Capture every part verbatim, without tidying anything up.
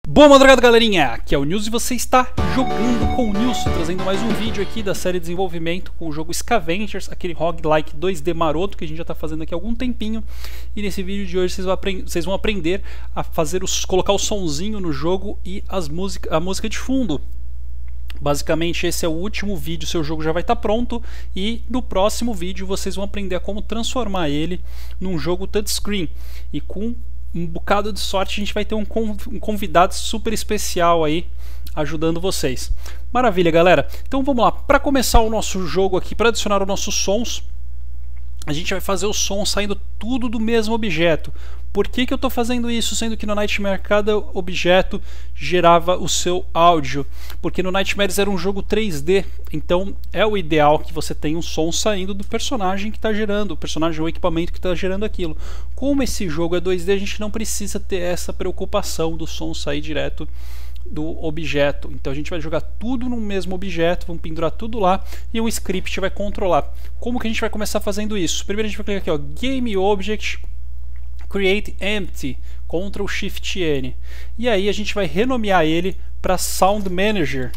Boa madrugada, galerinha! Aqui é o Nilson e você está jogando com o Nilson, trazendo mais um vídeo aqui da série de desenvolvimento com o jogo Scavengers, aquele roguelike dois D maroto que a gente já está fazendo aqui há algum tempinho. E nesse vídeo de hoje vocês vão, vocês vão aprender a fazer os, colocar o sonzinho no jogo e as música, a música de fundo. Basicamente esse é o último vídeo, seu jogo já vai estar pronto e no próximo vídeo vocês vão aprender a como transformar ele num jogo touchscreen. E com um bocado de sorte a gente vai ter um convidado super especial aí ajudando vocês. Maravilha, galera. Então vamos lá, para começar o nosso jogo aqui, para adicionar os nossos sons, a gente vai fazer o som saindo tudo do mesmo objeto. Por que que eu estou fazendo isso, sendo que no Nightmare cada objeto gerava o seu áudio? Porque no Nightmares era um jogo três D, então é o ideal que você tenha um som saindo do personagem que está gerando, o personagem ou equipamento que está gerando aquilo. Como esse jogo é dois D, a gente não precisa ter essa preocupação do som sair direto do objeto. Então a gente vai jogar tudo no mesmo objeto, vamos pendurar tudo lá e um script vai controlar. Como que a gente vai começar fazendo isso? Primeiro a gente vai clicar aqui, ó, Game Object Create Empty, Ctrl Shift N. E aí a gente vai renomear ele para Sound Manager.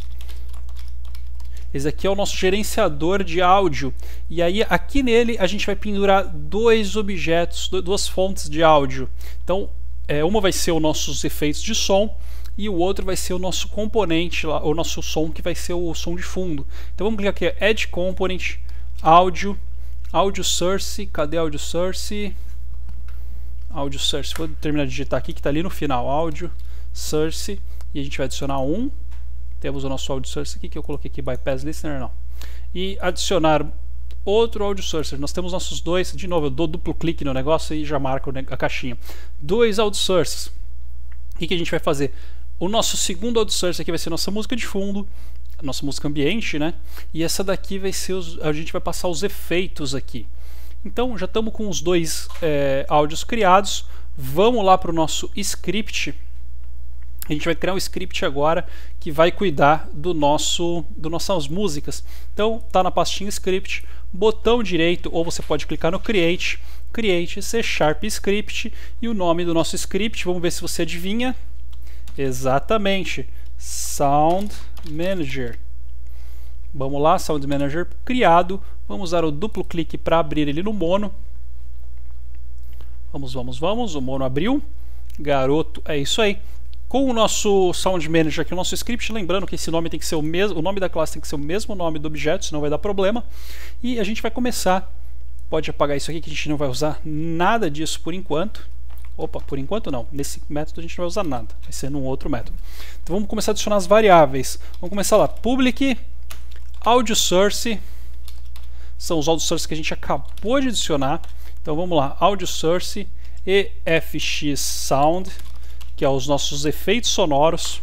Esse aqui é o nosso gerenciador de áudio. E aí aqui nele a gente vai pendurar dois objetos, duas fontes de áudio. Então é, uma vai ser os nossos efeitos de som e o outro vai ser o nosso componente, lá, o nosso som que vai ser o som de fundo. Então vamos clicar aqui, Add Component, Áudio, Audio Source, cadê Audio Source? Audio Source, vou terminar de digitar aqui que está ali no final, Audio Source, e a gente vai adicionar um. Temos o nosso Audio Source aqui, que eu coloquei aqui Bypass Listener, não. E adicionar outro Audio Source. Nós temos nossos dois, de novo, eu dou duplo clique no negócio e já marco a caixinha. Dois Audio Sources. O que que a gente vai fazer? O nosso segundo Audio Source aqui vai ser nossa música de fundo, nossa música ambiente, né? E essa daqui vai ser, os, a gente vai passar os efeitos aqui. Então já estamos com os dois é, áudios criados. Vamos lá para o nosso script. A gente vai criar um script agora que vai cuidar do nosso, do nossas músicas. Então tá na pastinha script, botão direito, ou você pode clicar no create, create C Sharp script e o nome do nosso script. Vamos ver se você adivinha. Exatamente, Sound Manager. Vamos lá, Sound Manager criado. Vamos usar o duplo clique para abrir ele no mono. Vamos, vamos, vamos. O mono abriu. Garoto, é isso aí. Com o nosso Sound Manager aqui, o nosso script, lembrando que esse nome tem que ser o mesmo, o nome da classe tem que ser o mesmo nome do objeto, senão vai dar problema. E a gente vai começar. Pode apagar isso aqui que a gente não vai usar nada disso por enquanto. Opa, por enquanto não. Nesse método a gente não vai usar nada. Vai ser num outro método. Então vamos começar a adicionar as variáveis. Vamos começar lá. Public Audio Source. São os audio sources que a gente acabou de adicionar. Então vamos lá. Audio Source E F X Sound, que é os nossos efeitos sonoros.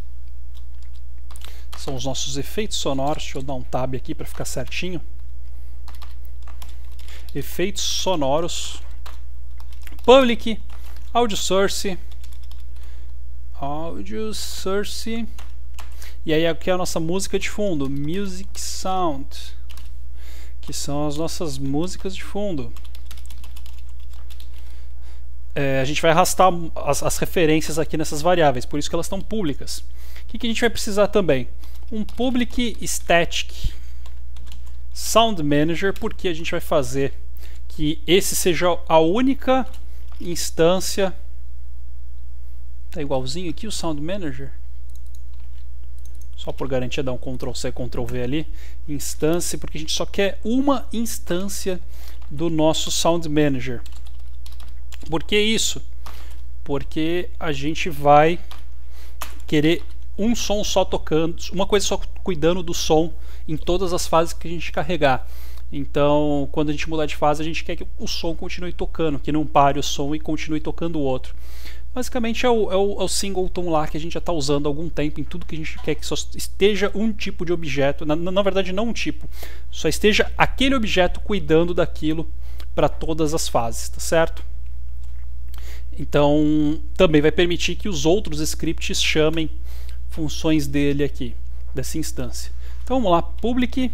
São os nossos efeitos sonoros. Deixa eu dar um tab aqui para ficar certinho. Efeitos sonoros. Public Audio Source. Audio Source. E aí aqui é a nossa música de fundo, Music Sound, que são as nossas músicas de fundo. É, a gente vai arrastar as, as referências aqui nessas variáveis, por isso que elas estão públicas. O que que a gente vai precisar também? Um Public Static Sound Manager, porque a gente vai fazer que esse seja a única instância. Tá igualzinho aqui o Sound Manager? Só por garantia dar um Ctrl C, Ctrl V ali. Instância, porque a gente só quer uma instância do nosso Sound Manager. Por que isso? Porque a gente vai querer um som só tocando, uma coisa só cuidando do som em todas as fases que a gente carregar. Então, quando a gente mudar de fase, a gente quer que o som continue tocando, que não pare o som e continue tocando o outro. Basicamente é o, é, o, é o singleton lá que a gente já está usando há algum tempo em tudo que a gente quer que só esteja um tipo de objeto, na, na verdade não um tipo, só esteja aquele objeto cuidando daquilo para todas as fases, tá certo? Então também vai permitir que os outros scripts chamem funções dele aqui, dessa instância. Então vamos lá, public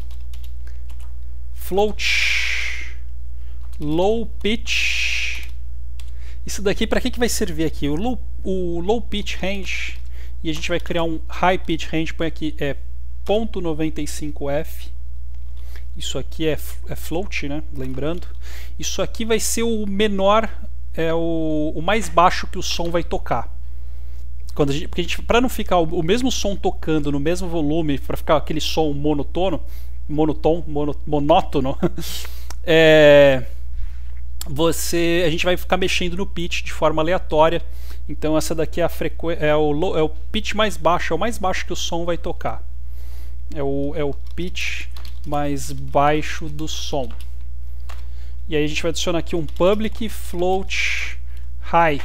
float low pitch Isso daqui, para que, que vai servir aqui? O low o low pitch range e a gente vai criar um high pitch range, põe aqui é zero ponto noventa e cinco F. Isso aqui é, é float, né? Lembrando. Isso aqui vai ser o menor, é o, o mais baixo que o som vai tocar. Quando a gente, porque a gente, para não ficar o, o mesmo som tocando no mesmo volume, para ficar aquele som monotono, monotom, mono, monótono, é, você, a gente vai ficar mexendo no pitch de forma aleatória. Então essa daqui é, a frequ... é, o, low, é o pitch mais baixo, é o mais baixo que o som vai tocar. É o, é o pitch mais baixo do som. E aí a gente vai adicionar aqui um public float high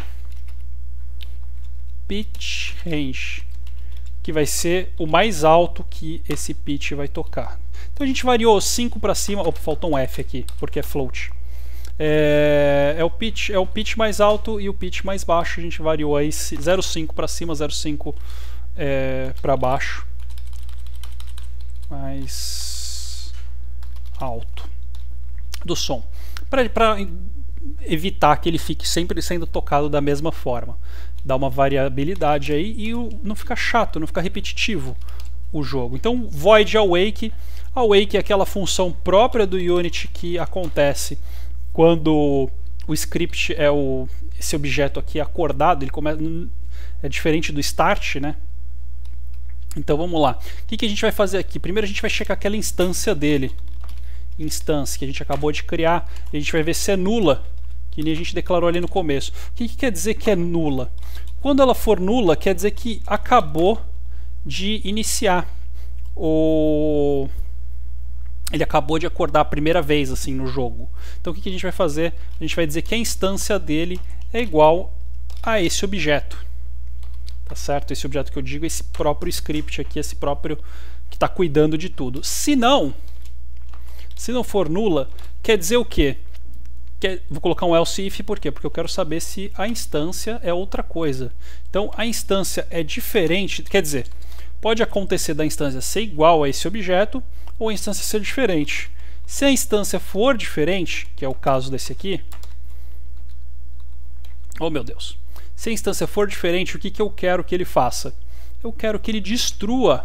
pitch range, que vai ser o mais alto que esse pitch vai tocar. Então a gente variou cinco para cima. Opa, faltou um F aqui, porque é float. É, é, o pitch, é o pitch mais alto e o pitch mais baixo. A gente variou aí zero vírgula cinco para cima, zero vírgula cinco é, para baixo. Mais alto do som, para evitar que ele fique sempre sendo tocado da mesma forma. Dá uma variabilidade aí e o, não fica chato, não fica repetitivo o jogo. Então void awake, awake é aquela função própria do Unity que acontece quando o script é o, esse objeto aqui acordado. Ele começa, é diferente do start, né? Então vamos lá. O que, que a gente vai fazer aqui? Primeiro a gente vai checar aquela instância dele. Instância que a gente acabou de criar. E a gente vai ver se é nula, que nem a gente declarou ali no começo. O que, que quer dizer que é nula? Quando ela for nula, quer dizer que acabou de iniciar. O... Ele acabou de acordar a primeira vez assim no jogo. Então o que, que a gente vai fazer? A gente vai dizer que a instância dele é igual a esse objeto. Tá certo? Esse objeto que eu digo, esse próprio script aqui, esse próprio que está cuidando de tudo. Se não, se não for nula, quer dizer o quê? Quer, vou colocar um else if, por quê? Porque eu quero saber se a instância é outra coisa. Então a instância é diferente, quer dizer, pode acontecer da instância ser igual a esse objeto ou a instância ser diferente. Se a instância for diferente, que é o caso desse aqui, oh meu Deus, se a instância for diferente, o que, que eu quero que ele faça? Eu quero que ele destrua.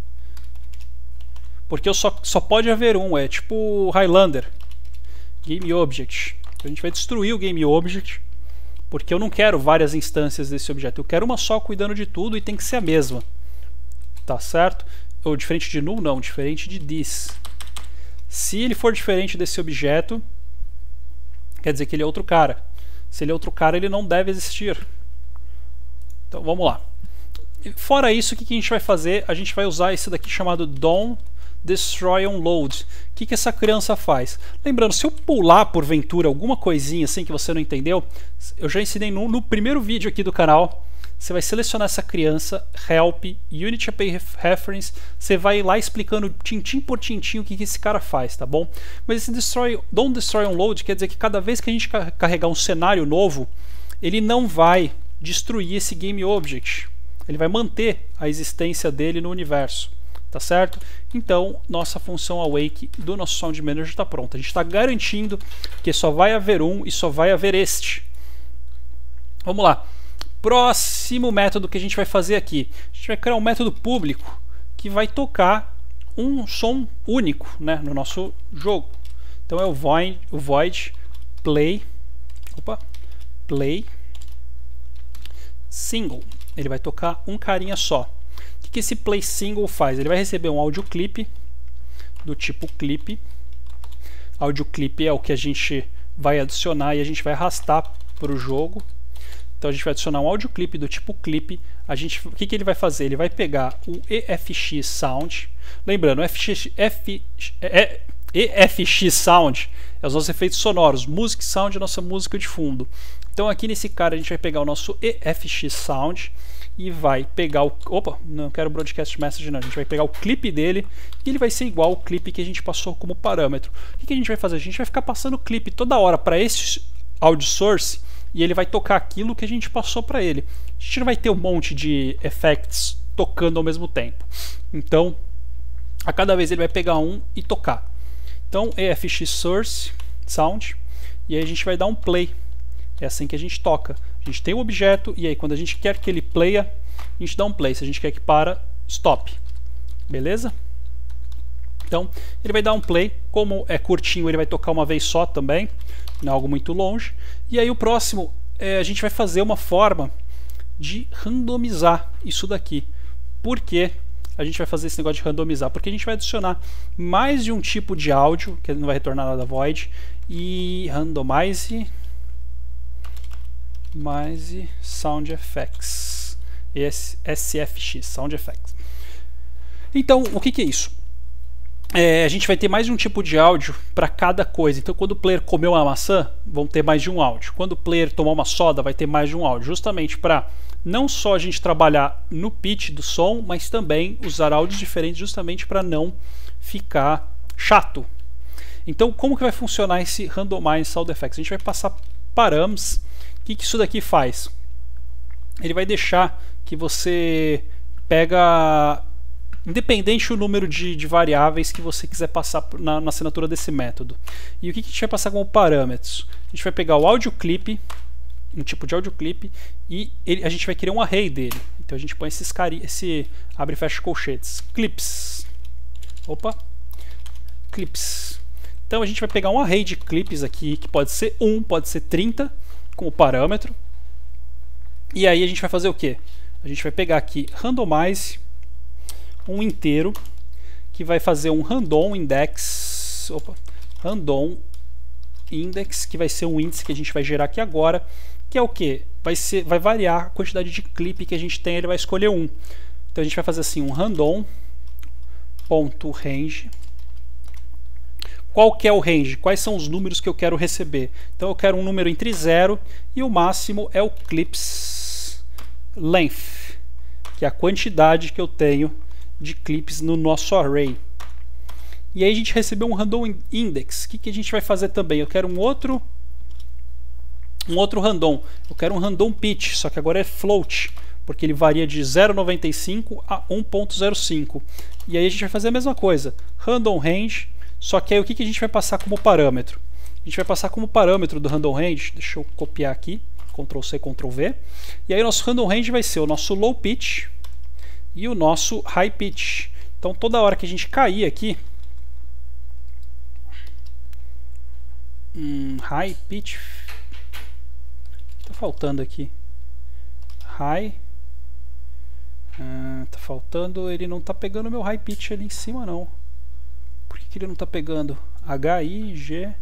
Porque eu só, só pode haver um, é tipo Highlander, Game Object. Então a gente vai destruir o Game Object, porque eu não quero várias instâncias desse objeto. Eu quero uma só cuidando de tudo e tem que ser a mesma. Tá certo? Ou diferente de null? Não, diferente de this. Se ele for diferente desse objeto, quer dizer que ele é outro cara. Se ele é outro cara, ele não deve existir. Então vamos lá. Fora isso, o que a gente vai fazer? A gente vai usar esse daqui chamado DOM Destroy on Load. O que, que essa criança faz? Lembrando, se eu pular porventura alguma coisinha assim que você não entendeu, eu já ensinei no, no primeiro vídeo aqui do canal. Você vai selecionar essa criança, Help, Unity A P I Reference, você vai lá explicando tintim por tintim o que, que esse cara faz, tá bom? Mas esse destroy, Don't Destroy on Load quer dizer que cada vez que a gente carregar um cenário novo, ele não vai destruir esse Game Object. Ele vai manter a existência dele no universo, tá certo? Então, nossa função awake do nosso Sound Manager está pronta. A gente está garantindo que só vai haver um e só vai haver este. Vamos lá. Próximo método que a gente vai fazer aqui. A gente vai criar um método público que vai tocar um som único, né, no nosso jogo. Então é o void, o void play, opa, play single. Ele vai tocar um carinha só. O que, que esse play single faz? Ele vai receber um audio clip do tipo clip. Audio clip é o que a gente vai adicionar e a gente vai arrastar para o jogo. Então a gente vai adicionar um audio clip do tipo clip. A gente, o que, que ele vai fazer? Ele vai pegar o E F X Sound. Lembrando, o F X, F, é, E F X Sound é os nossos efeitos sonoros. Music Sound é a nossa música de fundo. Então aqui nesse cara a gente vai pegar o nosso E F X Sound e vai pegar o... Opa, não quero broadcast message não. A gente vai pegar o clipe dele e ele vai ser igual ao clipe que a gente passou como parâmetro. O que, que a gente vai fazer? A gente vai ficar passando clipe toda hora para esse audio source e ele vai tocar aquilo que a gente passou para ele. A gente não vai ter um monte de effects tocando ao mesmo tempo. Então, a cada vez ele vai pegar um e tocar. Então, E F X Source Sound, e aí a gente vai dar um play. É assim que a gente toca. A gente tem o objeto e aí quando a gente quer que ele playa, a gente dá um play. Se a gente quer que para, stop. Beleza? Então, ele vai dar um play. Como é curtinho, ele vai tocar uma vez só também, não é algo muito longe. E aí o próximo, é, a gente vai fazer uma forma de randomizar isso daqui. Por que a gente vai fazer esse negócio de randomizar? Porque a gente vai adicionar mais de um tipo de áudio, que não vai retornar nada void, e randomize mais sound effects, S F X, sound effects. Então, o que, que é isso? É, a gente vai ter mais de um tipo de áudio para cada coisa. Então, quando o player comer uma maçã, vão ter mais de um áudio. Quando o player tomar uma soda, vai ter mais de um áudio. Justamente para não só a gente trabalhar no pitch do som, mas também usar áudios diferentes, justamente para não ficar chato. Então, como que vai funcionar esse Randomize Sound Effects? A gente vai passar parâmetros. O que, que isso daqui faz? Ele vai deixar que você pega, independente do número de, de variáveis que você quiser passar na, na assinatura desse método. E o que, que a gente vai passar como parâmetros? A gente vai pegar o audio clip, um tipo de audio clip, e ele, a gente vai criar um array dele. Então a gente põe esses cari esse abre e fecha colchetes, clips. Opa, clips. Então a gente vai pegar um array de clips aqui, que pode ser um, pode ser trinta, como parâmetro. E aí a gente vai fazer o que? A gente vai pegar aqui randomize um inteiro, que vai fazer um random index, opa, random index, que vai ser um índice que a gente vai gerar aqui agora, que é o que? Vai ser, vai variar a quantidade de clipe que a gente tem, ele vai escolher um. Então a gente vai fazer assim, um random ponto range. Qual que é o range? Quais são os números que eu quero receber? Então eu quero um número entre zero e o máximo é o clips length, que é a quantidade que eu tenho de clips no nosso array. E aí a gente recebeu um random index. O que, que a gente vai fazer também? Eu quero um outro um outro random. Eu quero um random pitch, só que agora é float, porque ele varia de zero vírgula noventa e cinco a um ponto zero cinco. E aí a gente vai fazer a mesma coisa. Random range. Só que aí o que, que a gente vai passar como parâmetro? A gente vai passar como parâmetro do random range, deixa eu copiar aqui, control C, control V. E aí o nosso random range vai ser o nosso low pitch e o nosso high pitch. Então toda hora que a gente cair aqui, hum, high pitch, está faltando aqui, high, ah, tá faltando, ele não está pegando o meu high pitch ali em cima não. Por que, que ele não está pegando? H I G,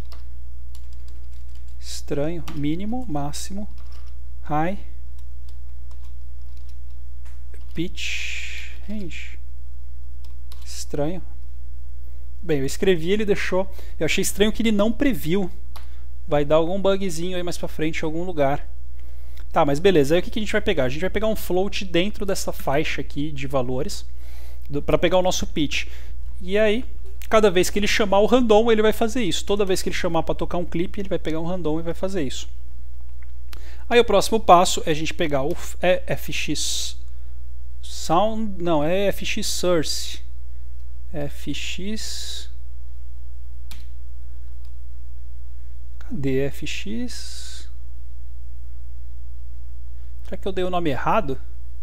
estranho, mínimo, máximo, high, pitch, range, estranho. Bem, eu escrevi, ele deixou, eu achei estranho que ele não previu. Vai dar algum bugzinho aí mais pra frente em algum lugar. Tá, mas beleza, aí o que, que a gente vai pegar? A gente vai pegar um float dentro dessa faixa aqui de valores para pegar o nosso pitch. E aí, cada vez que ele chamar o random, ele vai fazer isso. Toda vez que ele chamar para tocar um clipe, ele vai pegar um random e vai fazer isso. Aí o próximo passo é a gente pegar o F X Sound, não, é F X Source. F X. Cadê F X? Será que eu dei o nome errado?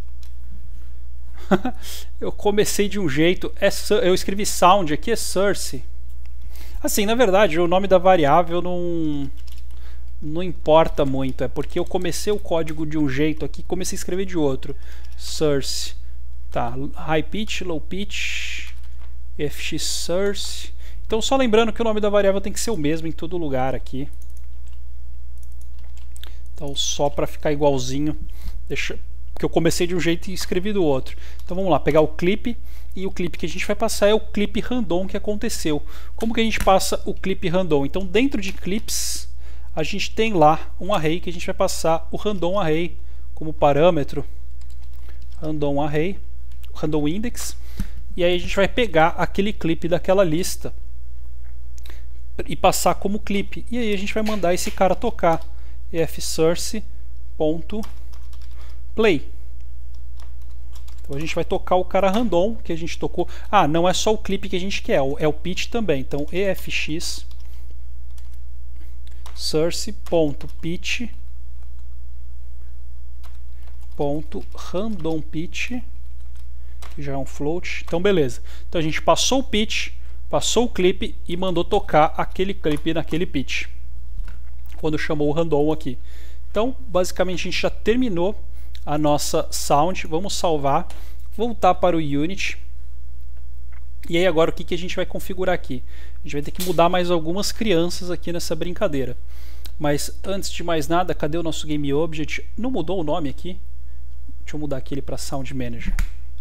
Eu comecei de um jeito, é, eu escrevi sound, aqui é source. Assim, na verdade, o nome da variável não, não importa muito, é porque eu comecei o código de um jeito aqui, comecei a escrever de outro. Source, tá, high pitch, low pitch, F X source. Então só lembrando que o nome da variável tem que ser o mesmo em todo lugar aqui. Então só para ficar igualzinho, deixa que eu comecei de um jeito e escrevi do outro. Então vamos lá, pegar o clipe, e o clipe que a gente vai passar é o clipe random que aconteceu. Como que a gente passa o clipe random? Então dentro de clips a gente tem lá um array que a gente vai passar o random array como parâmetro, random array, random index, e aí a gente vai pegar aquele clipe daquela lista e passar como clipe, e aí a gente vai mandar esse cara tocar, fsource.play. Então a gente vai tocar o cara random que a gente tocou. Ah, não é só o clipe que a gente quer, é o pitch também. Então efx source.pitch ponto random pitch, que já é um float. Então beleza. Então a gente passou o pitch, passou o clipe e mandou tocar aquele clipe naquele pitch, quando chamou o random aqui. Então basicamente a gente já terminou a nossa sound. Vamos salvar, voltar para o Unity. E aí agora o que, que a gente vai configurar aqui? A gente vai ter que mudar mais algumas crianças aqui nessa brincadeira. Mas antes de mais nada, cadê o nosso Game Object? Não mudou o nome aqui? Deixa eu mudar aqui para Sound Manager.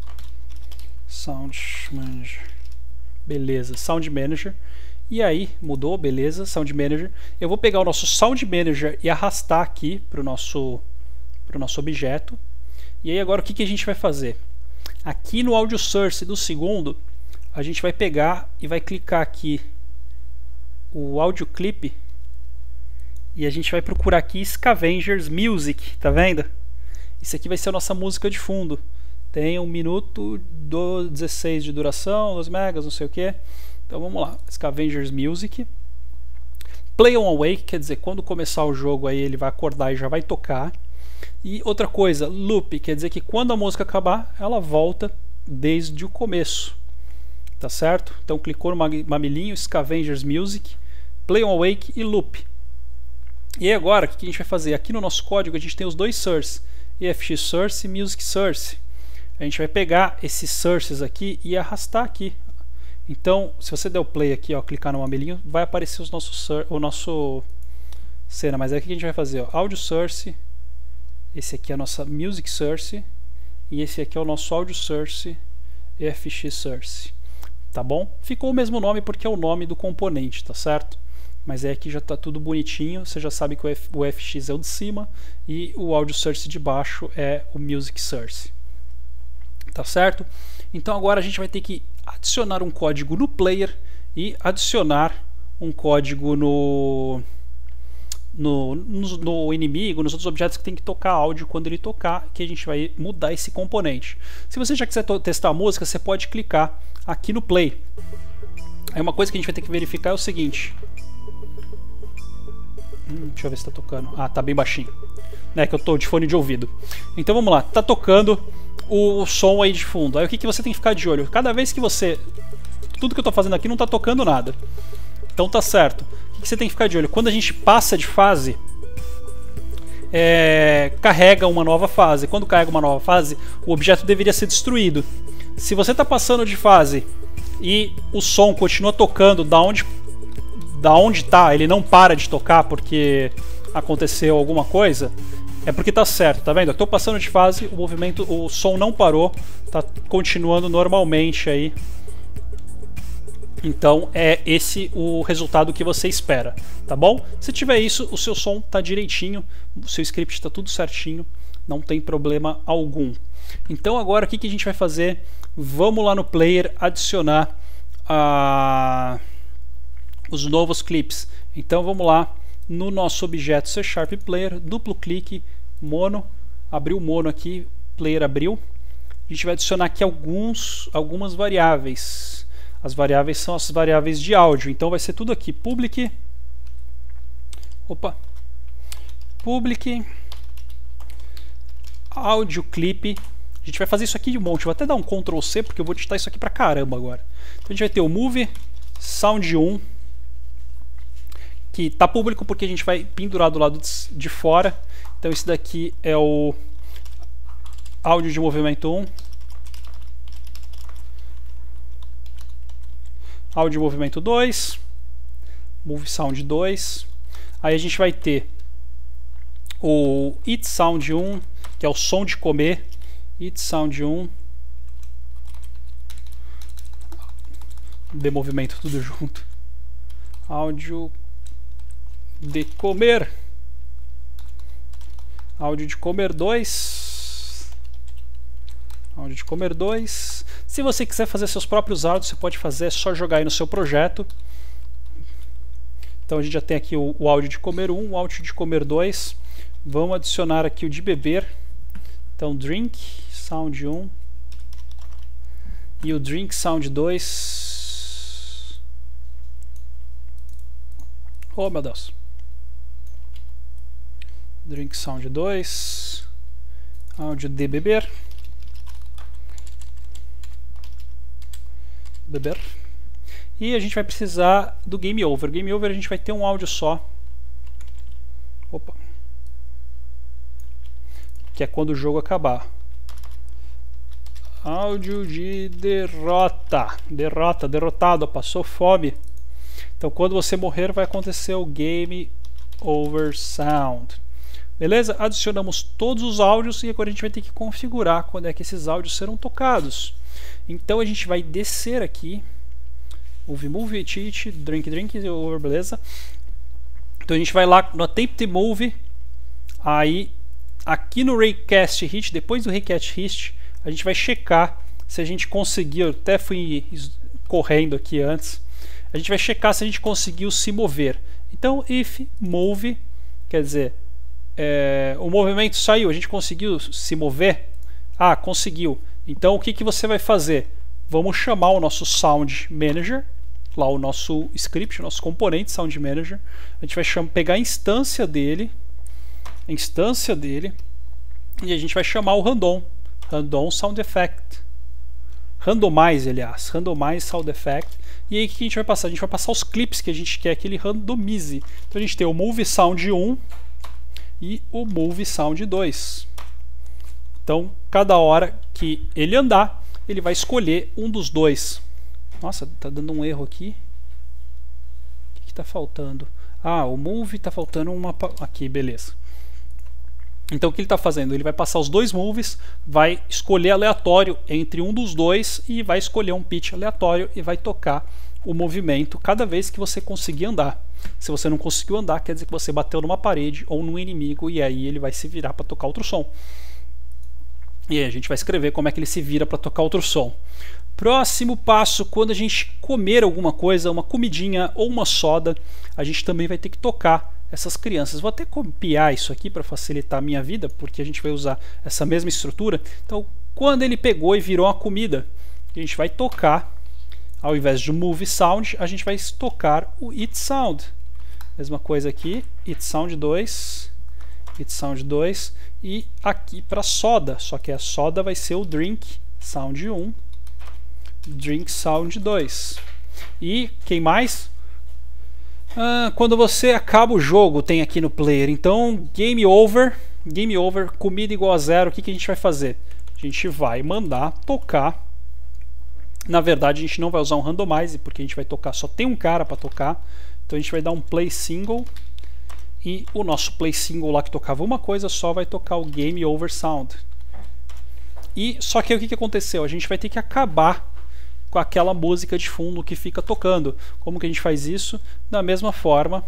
Sound Manager. Beleza, Sound Manager. E aí, mudou, beleza, Sound Manager. Eu vou pegar o nosso Sound Manager e arrastar aqui para o nosso, pro nosso objeto. E aí agora o que, que a gente vai fazer? Aqui no Audio Source do segundo, a gente vai pegar e vai clicar aqui o Audio Clip e a gente vai procurar aqui Scavengers Music, tá vendo? Isso aqui vai ser a nossa música de fundo. Tem um minuto dezesseis de duração, dois megas, não sei o que. Então vamos lá, Scavengers Music. Play on Awake, quer dizer, quando começar o jogo aí ele vai acordar e já vai tocar. E outra coisa, Loop, quer dizer que quando a música acabar, ela volta desde o começo. Tá certo? Então clicou no mamilinho, Scavengers Music, Play on Awake e Loop. E agora, o que a gente vai fazer? Aqui no nosso código a gente tem os dois source, E F X Source e Music Source. A gente vai pegar esses sources aqui e arrastar aqui. Então, se você der o play aqui, ó, clicar no mamilinho, vai aparecer os nossos, o nosso cena. Mas aí o que a gente vai fazer? Ó, Audio Source, esse aqui é a nossa Music Source e esse aqui é o nosso Audio Source E F X Source. Tá bom? Ficou o mesmo nome porque é o nome do componente, tá certo? Mas é aqui já está tudo bonitinho, você já sabe que o, F, o F X é o de cima e o Audio Source de baixo é o Music Source. Tá certo? Então agora a gente vai ter que adicionar um código no player e adicionar um código no, no, no, no inimigo, nos outros objetos que tem que tocar áudio quando ele tocar, que a gente vai mudar esse componente. Se você já quiser testar a música, você pode clicar aqui no play. Aí uma coisa que a gente vai ter que verificar é o seguinte. Hum, deixa eu ver se está tocando. Ah, tá bem baixinho. É que eu tô de fone de ouvido. Então vamos lá, tá tocando o som aí de fundo. Aí o que, que você tem que ficar de olho? Cada vez que você... Tudo que eu tô fazendo aqui não tá tocando nada. Então tá certo. O que, que você tem que ficar de olho? Quando a gente passa de fase, é... carrega uma nova fase. Quando carrega uma nova fase, o objeto deveria ser destruído. Se você tá passando de fase e o som continua tocando da onde... da onde tá, ele não para de tocar porque aconteceu alguma coisa, é porque tá certo, tá vendo? Eu tô passando de fase, o movimento, o som não parou, tá continuando normalmente aí. Então é esse o resultado que você espera, tá bom? Se tiver isso, o seu som tá direitinho, o seu script tá tudo certinho, não tem problema algum. Então agora o que, que a gente vai fazer? Vamos lá no player adicionar a... os novos clips. Então vamos lá no nosso objeto C Sharp Player, duplo clique, mono, abriu o mono aqui, player abriu. A gente vai adicionar aqui alguns, algumas variáveis. As variáveis são as variáveis de áudio, então vai ser tudo aqui, public, opa, public, audio clip. A gente vai fazer isso aqui de um monte, vou até dar um control C porque eu vou digitar isso aqui pra caramba agora. Então a gente vai ter o move sound um, que está público porque a gente vai pendurar do lado de fora. Então esse daqui é o áudio de movimento um, áudio de movimento dois, move sound dois. Aí a gente vai ter o eat sound um, que é o som de comer, eat sound um, de movimento tudo junto, áudio de comer, áudio de comer dois, áudio de comer dois. Se você quiser fazer seus próprios áudios, você pode fazer, é só jogar aí no seu projeto. Então a gente já tem aqui o, o áudio de comer um, o áudio de comer dois. Vamos adicionar aqui o de beber. Então drink sound um e o drink sound dois. Oh meu Deus. Drink sound dois, áudio de beber. Beber. E a gente vai precisar do game over. Game over a gente vai ter um áudio só. Opa. Que é quando o jogo acabar. Áudio de derrota. Derrota, derrotado, passou fome. Então quando você morrer vai acontecer o game over sound. Beleza? Adicionamos todos os áudios e agora a gente vai ter que configurar quando é que esses áudios serão tocados. Então a gente vai descer aqui. Move, move, cheat, drink, drink, over, beleza? Então a gente vai lá no attempt move. Aí aqui no raycast hit, depois do raycast hit, a gente vai checar se a gente conseguiu. Até fui correndo aqui antes. A gente vai checar se a gente conseguiu se mover. Então if move, quer dizer, é, o movimento saiu, a gente conseguiu se mover? Ah, conseguiu. Então o que, que você vai fazer? Vamos chamar o nosso Sound Manager, lá o nosso script, o nosso componente Sound Manager. A gente vai chamar, pegar a instância dele, a instância dele, e a gente vai chamar o random, random Sound Effect, randomize, aliás, randomize Sound Effect. E aí o que a gente vai passar? A gente vai passar os clips que a gente quer que ele randomize. Então a gente tem o Move Sound um e o Move Sound dois. Então cada hora que ele andar, ele vai escolher um dos dois. Nossa, tá dando um erro aqui. O que está faltando? Ah, o Move está faltando uma... Aqui, beleza. Então o que ele está fazendo? Ele vai passar os dois moves, vai escolher aleatório entre um dos dois e vai escolher um pitch aleatório e vai tocar o movimento cada vez que você conseguir andar. Se você não conseguiu andar, quer dizer que você bateu numa parede ou num inimigo e aí ele vai se virar para tocar outro som. E aí a gente vai escrever como é que ele se vira para tocar outro som. Próximo passo, quando a gente comer alguma coisa, uma comidinha ou uma soda, a gente também vai ter que tocar essas crianças. Vou até copiar isso aqui para facilitar a minha vida, porque a gente vai usar essa mesma estrutura. Então, quando ele pegou e virou uma comida, a gente vai tocar, ao invés de Move Sound, a gente vai tocar o Eat Sound. Mesma coisa aqui, Eat Sound dois, Eat Sound dois, e aqui para soda, só que a soda vai ser o Drink Sound um, Drink Sound dois. E quem mais? Ah, quando você acaba o jogo, tem aqui no player. Então, game over, game over, comida igual a zero. O que, que a gente vai fazer? A gente vai mandar tocar. Na verdade, a gente não vai usar um randomize, porque a gente vai tocar, só tem um cara para tocar. Então a gente vai dar um play single. E o nosso play single lá que tocava uma coisa só vai tocar o game over sound. E só que o que, que aconteceu? A gente vai ter que acabar com aquela música de fundo que fica tocando. Como que a gente faz isso? Da mesma forma.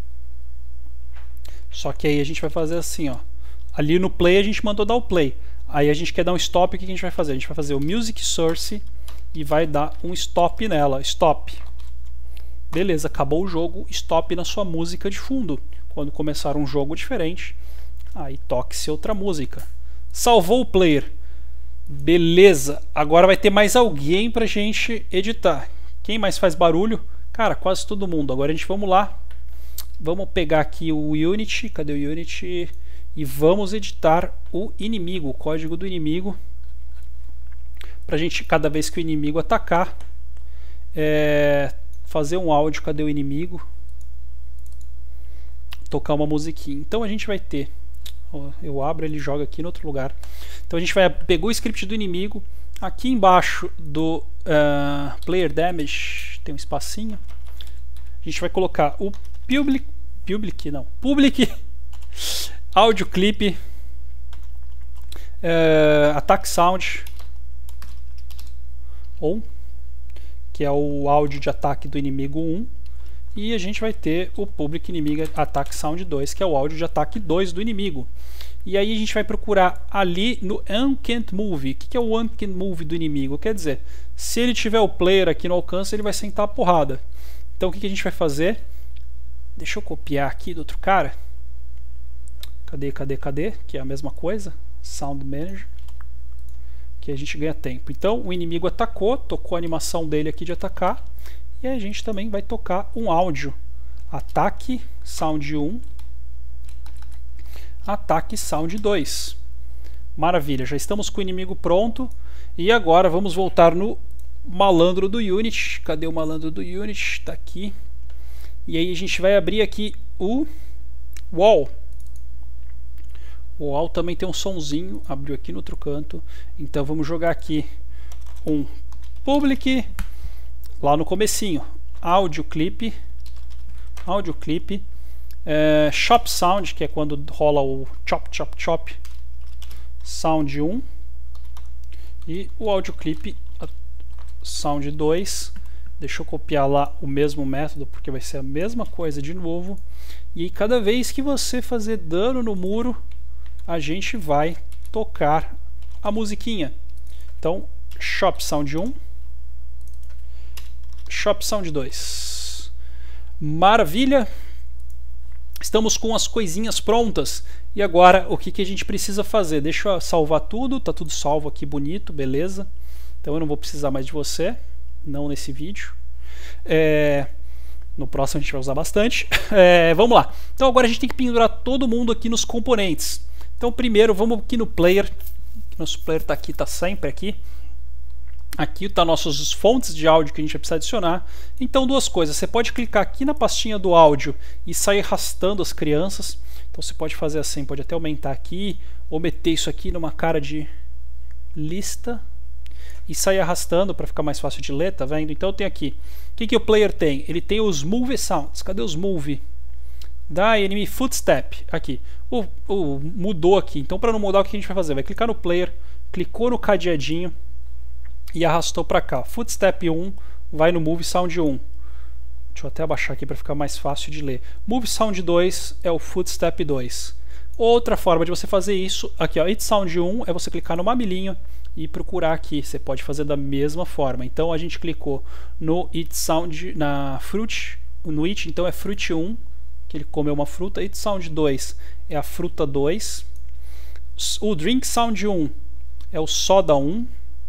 Só que aí a gente vai fazer assim, ó. Ali no play a gente mandou dar o play. Aí a gente quer dar um stop, o que a gente vai fazer? A gente vai fazer o music source e vai dar um stop nela. Stop. Beleza, acabou o jogo. Stop na sua música de fundo. Quando começar um jogo diferente, aí toque-se outra música. Salvou o player. Beleza, agora vai ter mais alguém pra gente editar. Quem mais faz barulho? Cara, quase todo mundo. Agora a gente, vamos lá. Vamos pegar aqui o Unity. Cadê o Unity? E vamos editar o inimigo, o código do inimigo. Pra gente, cada vez que o inimigo atacar, é, fazer um áudio. Cadê o inimigo? Tocar uma musiquinha. Então a gente vai ter... Eu abro, ele joga aqui em outro lugar. Então a gente vai pegar o script do inimigo. Aqui embaixo do uh, player damage tem um espacinho. A gente vai colocar o public, public não, public audio clip, uh, attack sound on, que é o áudio de ataque do inimigo um. E a gente vai ter o public inimigo attack sound dois, que é o áudio de ataque dois do inimigo. E aí a gente vai procurar ali no Uncan't Move. O que é o Uncan't Move do inimigo? Quer dizer, se ele tiver o player aqui no alcance, ele vai sentar a porrada. Então o que a gente vai fazer? Deixa eu copiar aqui do outro cara. Cadê, cadê, cadê? Que é a mesma coisa. Sound Manager. Que a gente ganha tempo. Então o inimigo atacou, tocou a animação dele aqui de atacar. E a gente também vai tocar um áudio. Ataque Sound um. Ataque Sound dois. Maravilha, já estamos com o inimigo pronto. E agora vamos voltar no malandro do Unity. Cadê o malandro do Unity? Está aqui. E aí a gente vai abrir aqui o wall. O wall também tem um sonzinho. Abriu aqui no outro canto. Então vamos jogar aqui um public. Lá no comecinho. Audio clip. Audio clip. É, shop sound, que é quando rola o chop chop chop. Sound um. E o audio clip sound dois. Deixa eu copiar lá o mesmo método, porque vai ser a mesma coisa de novo. E cada vez que você fazer dano no muro, a gente vai tocar a musiquinha. Então, shop sound um, shop sound dois. Maravilha! Estamos com as coisinhas prontas. E agora, o que, que a gente precisa fazer? Deixa eu salvar tudo. Tá tudo salvo aqui, bonito, beleza. Então eu não vou precisar mais de você. Não nesse vídeo. É... No próximo a gente vai usar bastante. É... Vamos lá. Então agora a gente tem que pendurar todo mundo aqui nos componentes. Então primeiro vamos aqui no player. Nosso player tá aqui, tá sempre aqui. Aqui está nossas fontes de áudio que a gente vai precisar adicionar. Então duas coisas, você pode clicar aqui na pastinha do áudio e sair arrastando as crianças. Então você pode fazer assim, pode até aumentar aqui, ou meter isso aqui numa cara de lista e sair arrastando para ficar mais fácil de ler, tá vendo? Então tem aqui, o que, que o player tem? Ele tem os Movie Sounds, cadê os Movie? Da Enemy Footstep, aqui, o, o, mudou aqui, então para não mudar o que a gente vai fazer? Vai clicar no player, clicou no cadeadinho e arrastou para cá. Footstep um vai no Move Sound um. Deixa eu até abaixar aqui para ficar mais fácil de ler. Move Sound dois é o Footstep dois. Outra forma de você fazer isso, aqui ó, It Sound um é você clicar no mamilinho e procurar aqui. Você pode fazer da mesma forma. Então a gente clicou no It Sound, na Fruit, no It, então é Fruit um, que ele comeu uma fruta. It Sound dois é a fruta dois. O Drink Sound um é o soda um.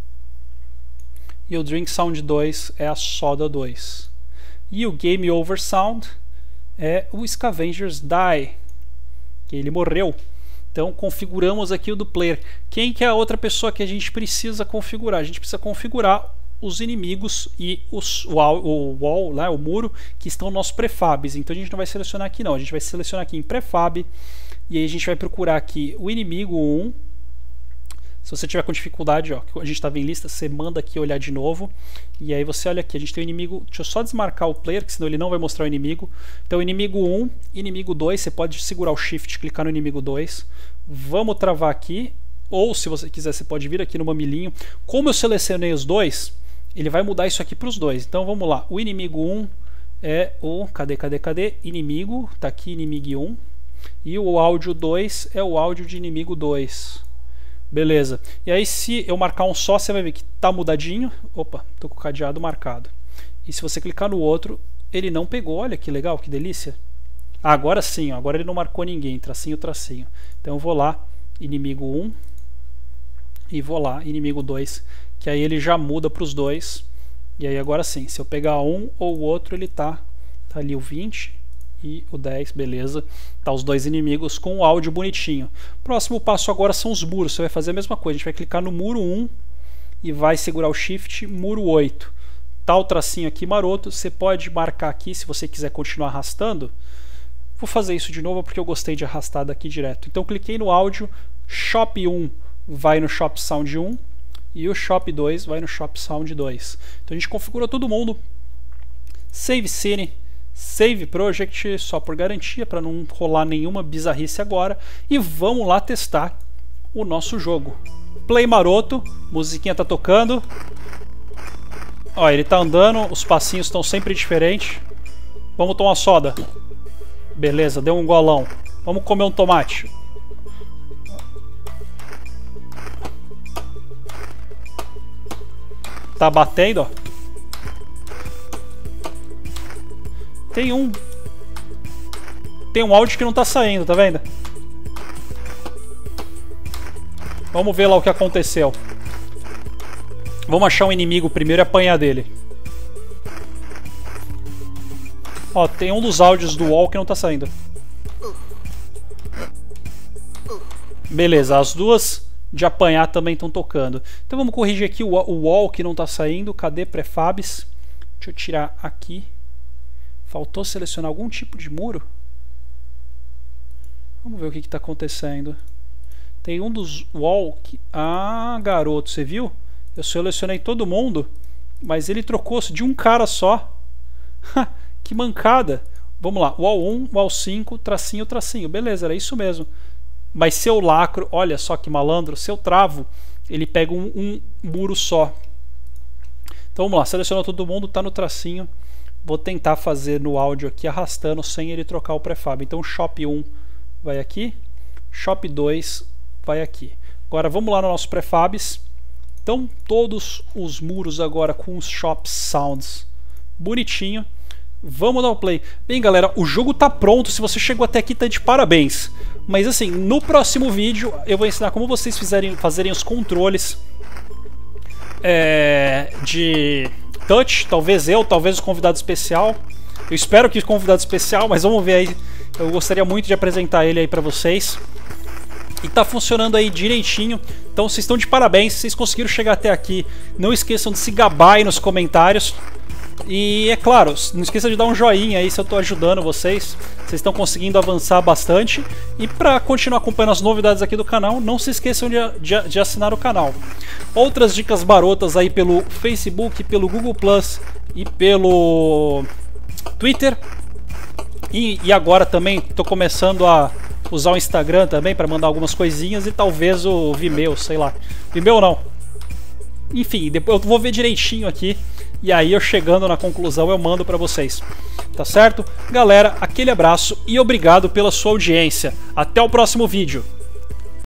E o Drink Sound dois é a soda dois. E o Game Over Sound é o Scavengers Die, que ele morreu. Então configuramos aqui o do player. Quem que é a outra pessoa que a gente precisa configurar? A gente precisa configurar os inimigos e os, o, o wall, lá, o muro, que estão nos prefabs. Então a gente não vai selecionar aqui não, a gente vai selecionar aqui em prefab. E aí a gente vai procurar aqui o inimigo um. Se você tiver com dificuldade, ó, a gente estava em lista, você manda aqui olhar de novo. E aí você olha aqui, a gente tem o inimigo. Deixa eu só desmarcar o player, que senão ele não vai mostrar o inimigo. Então inimigo um, inimigo dois, você pode segurar o shift, clicar no inimigo dois. Vamos travar aqui. Ou se você quiser, você pode vir aqui no mamilinho. Como eu selecionei os dois, ele vai mudar isso aqui para os dois. Então vamos lá, o inimigo um é o... Cadê, cadê, cadê? Inimigo, tá aqui inimigo um. E o áudio dois é o áudio de inimigo dois. Beleza. E aí se eu marcar um só, você vai ver que tá mudadinho. Opa, tô com o cadeado marcado. E se você clicar no outro, ele não pegou. Olha que legal, que delícia. Ah, agora sim, ó, agora ele não marcou ninguém. Tracinho, tracinho. Então eu vou lá, inimigo um. E vou lá, inimigo dois. Que aí ele já muda para os dois. E aí agora sim, se eu pegar um ou o outro, ele tá, tá ali o vinte e o dez, beleza. Tá os dois inimigos com o áudio bonitinho. Próximo passo agora são os muros. Você vai fazer a mesma coisa. A gente vai clicar no muro um e vai segurar o shift, muro oito. Tá o tracinho aqui maroto. Você pode marcar aqui se você quiser continuar arrastando. Vou fazer isso de novo porque eu gostei de arrastar daqui direto. Então cliquei no áudio, shop um vai no shop sound um e o shop dois vai no shop sound dois. Então a gente configurou todo mundo. Save Scene, Save Project, só por garantia, para não rolar nenhuma bizarrice agora. E vamos lá testar o nosso jogo. Play maroto, musiquinha tá tocando. Ó, ele tá andando, os passinhos estão sempre diferentes. Vamos tomar soda. Beleza, deu um golão. Vamos comer um tomate. Tá batendo, ó. Tem um... Tem um áudio que não tá saindo, tá vendo? Vamos ver lá o que aconteceu. Vamos achar um inimigo primeiro e apanhar dele. Ó, tem um dos áudios do wall que não tá saindo. Beleza, as duas de apanhar também estão tocando. Então vamos corrigir aqui o, o wall que não está saindo. Cadê prefabs? Deixa eu tirar aqui. Faltou selecionar algum tipo de muro? Vamos ver o que está acontecendo. Tem um dos wall que... Ah, garoto, você viu? Eu selecionei todo mundo, mas ele trocou-se de um cara só. Que mancada. Vamos lá, wall um, wall cinco, tracinho, tracinho. Beleza, era isso mesmo. Mas se eu lacro, olha só que malandro, se eu travo, ele pega um, um muro só. Então vamos lá, selecionou todo mundo, está no tracinho. Vou tentar fazer no áudio aqui, arrastando, sem ele trocar o prefab. Então shop um vai aqui, shop dois vai aqui. Agora vamos lá no nosso prefabs. Então todos os muros agora com os shop sounds bonitinho. Vamos dar o play. Bem, galera, o jogo tá pronto. Se você chegou até aqui, tá de parabéns. Mas assim, no próximo vídeo eu vou ensinar como vocês fizerem, fazerem os controles é, de touch. Talvez eu, talvez o convidado especial. Eu espero que o convidado especial, mas vamos ver aí. Eu gostaria muito de apresentar ele aí pra vocês. E tá funcionando aí direitinho. Então vocês estão de parabéns. Vocês conseguiram chegar até aqui. Não esqueçam de se gabar aí nos comentários. E é claro, não esqueça de dar um joinha aí se eu estou ajudando vocês. Vocês estão conseguindo avançar bastante. E para continuar acompanhando as novidades aqui do canal, não se esqueçam de, de, de assinar o canal. Outras dicas barotas aí pelo Facebook, pelo Google Plus e pelo Twitter. E, e agora também estou começando a usar o Instagram também para mandar algumas coisinhas. E talvez o Vimeo, sei lá. Vimeo não. Enfim, depois eu vou ver direitinho aqui. E aí eu chegando na conclusão eu mando para vocês. Tá certo? Galera, aquele abraço e obrigado pela sua audiência. Até o próximo vídeo.